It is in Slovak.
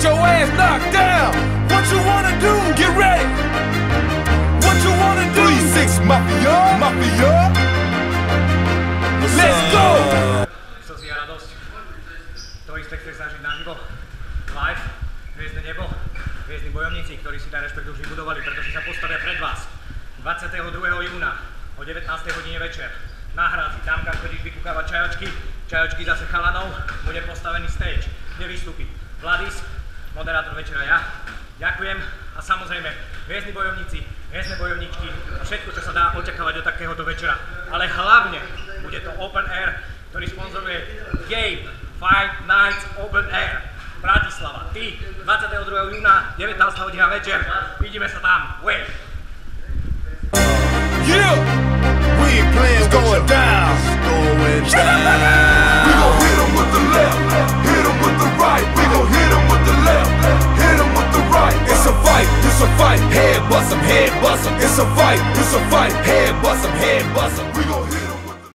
your ass knocked down. What you wanna do? Get ready. What you wanna do? 3-6 Mafia, Mafia. Let's go. Slzy a radosť. To isté chceš zažiť naživo. Live, hviezdne nebo, hviezdni bojovníci, ktorí si ten rešpekt už vybudovali, pretože sa postavia pred vás 22. júna o 19. hodine večer. Na hradzi, tam kam chodíš vykúkávať čajočky zase chalanov, bude postavený stage, kde vystúpi Vladis, moderátor večera ja. Ďakujem a samozrejme hviezdni bojovníci, hviezdne bojovničky a všetko, čo sa dá očakávať od takéhoto večera. Ale hlavne bude to Open Air, ktorý sponzoruje Gape, Fight Nights Open Air. Bratislava, ty, 22. júna, 19. hodina večer, vidíme sa tam, wait! Yeah! We ain't playing, it's going down! It's going down! We gon' hit him with the left, hit him with the right, we gon' hit him with the left, hit him with the right. It's a fight, head bust him, it's a fight, head bust him, we gon' hit him.